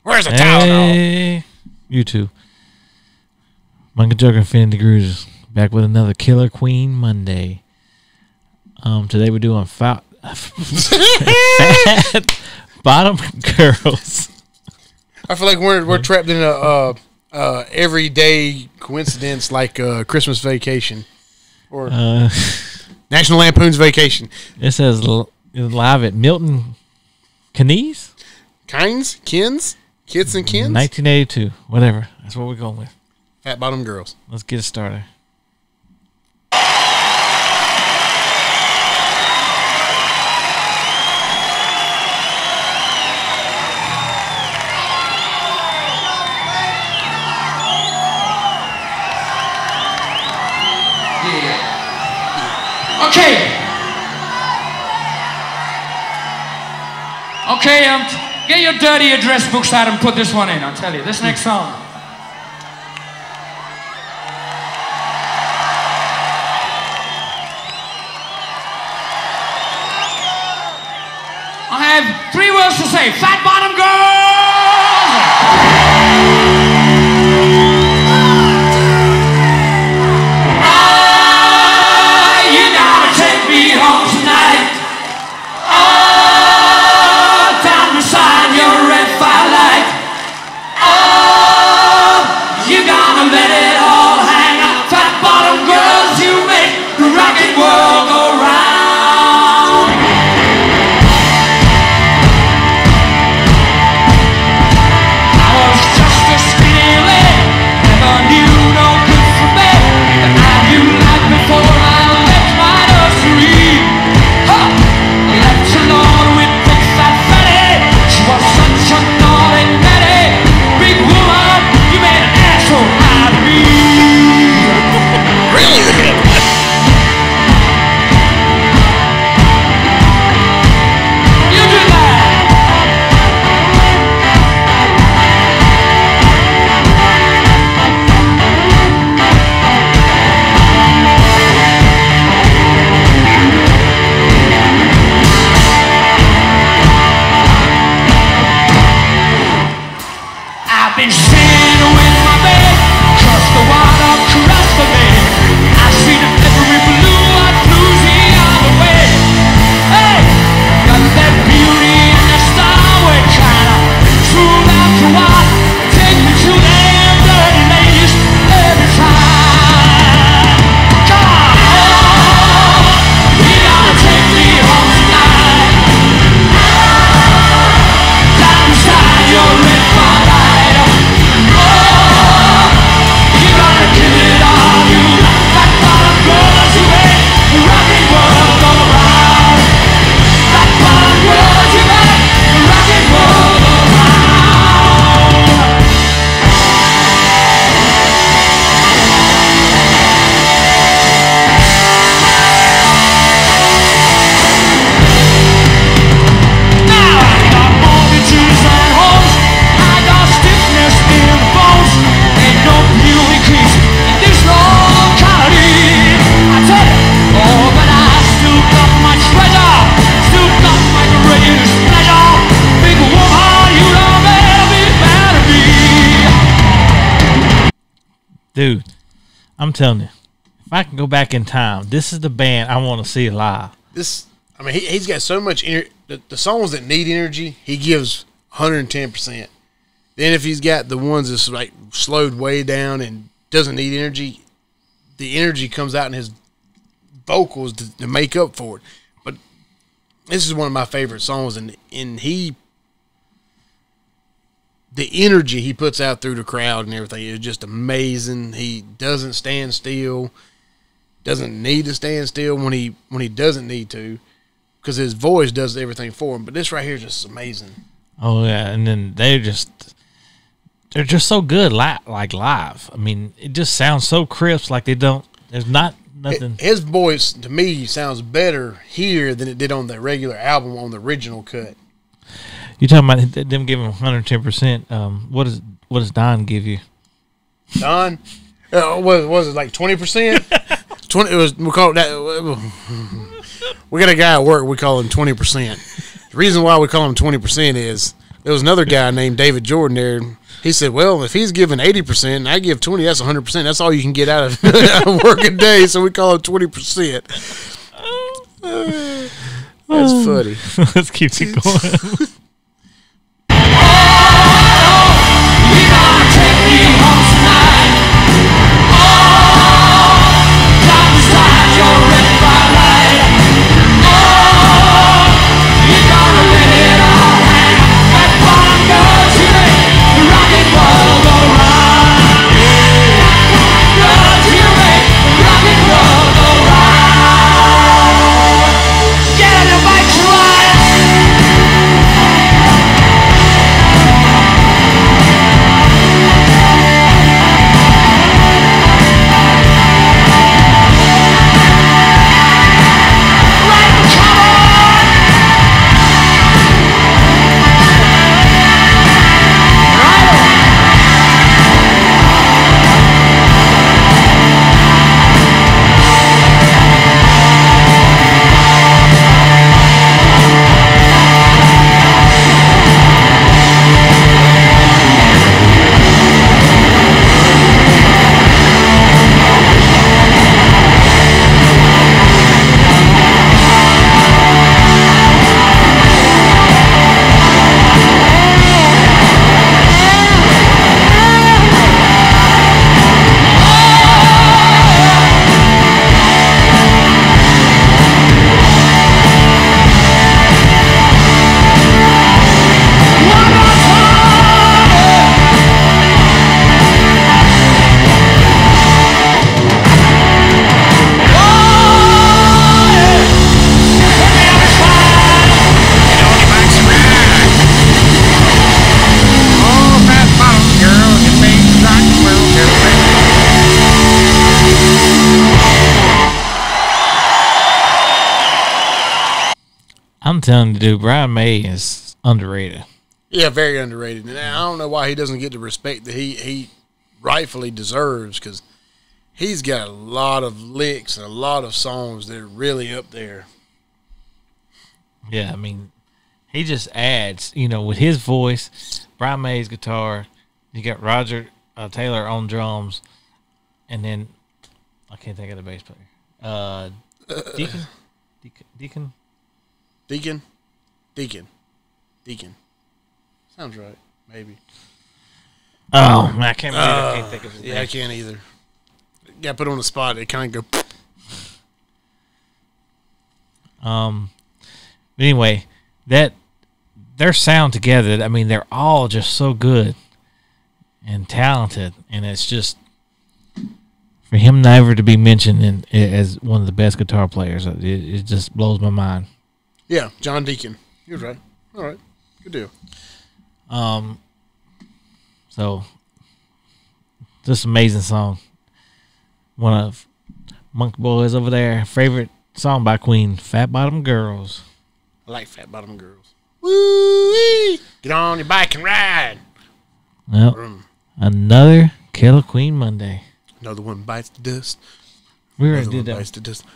Where's the Tylenol? Hey, you two. Monkey Joker Infinity Cruises back with another Killer Queen Monday. Today we're doing fat bottom girls. I feel like we're trapped in a everyday coincidence like Christmas Vacation or National Lampoon's Vacation. It says live at Milton Keynes? Kins and Kins? 1982. Whatever. That's what we're going with. Fat Bottom Girls. Let's get it started. Okay, get your dirty address books out and put this one in. I'll tell you, this next song. I have 3 words to say. Fat bottom girls! You gotta take me home tonight. Beside your red firelight. Oh, you gonna let it all hang out. Fat bottom girls, you make the rockin' world go round. I was just a skinny lad, never knew no good from bad, but I knew life before I left my nursery. Huh. You left alone with big fat fatty. She was such a naughty natty. Big woman, you made an asshole out of me. Really? You did that. I've been sitting with my bed, trust the water caress for me. I've seen every blue-eyed floozy on the way. Hey, got that beauty in the star, we're trying to smooth out the water. Take me to them dirty ladies every time. Come on, oh, you gotta take me home tonight. Down beside your red firelight. Dude, I'm telling you, if I can go back in time, this is the band I want to see live. He's got so much energy. The songs that need energy, he gives 110%. Then if he's got the ones that's like slowed way down and doesn't need energy, the energy comes out in his vocals to make up for it. But this is one of my favorite songs, and the energy he puts out through the crowd and everything is just amazing. He doesn't stand still, doesn't need to stand still when he doesn't need to, because his voice does everything for him. But this right here is just amazing. Oh yeah, and then they're just so good like live. I mean, it just sounds so crisp. Like there's not nothing. His voice to me sounds better here than it did on the regular album on the original cut. You talking about them giving 110%? What does Don give you? Don, what was it, like 20%? 20. It was, we call it that. We got a guy at work. We call him 20%. The reason why we call him 20% is there was another guy named David Jordan there. He said, well, if he's giving 80% and I give 20, that's 100%. That's all you can get out of a working day, so we call it 20%. That's funny. Let's keep it going. I'm telling you, dude, Brian May is underrated. Yeah, very underrated. And I don't know why he doesn't get the respect that he rightfully deserves, because he's got a lot of licks and a lot of songs that are really up there. Yeah, I mean, he just adds, with his voice, Brian May's guitar, you got Roger Taylor on drums, and then I can't think of the bass player. Deacon. Sounds right, maybe. Oh, man, I can't believe I can't think of his name. Yeah, I can't either. Got put on the spot. It kind of go. But anyway, their sound together, I mean, they're all just so good and talented, and it's just for him never to be mentioned as one of the best guitar players, it just blows my mind. Yeah, John Deacon. You're right. All right, good deal. So just amazing song. One of Monk Boys over there favorite song by Queen, Fat Bottom Girls. I like Fat Bottom Girls. Woo-wee! Get on your bike and ride. Well, another Killer Queen Monday. Another one bites the dust. We already did that. Bites the dust.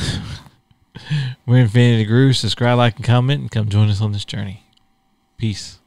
We're Infinity Groove. Subscribe, like, and comment, and come join us on this journey. Peace.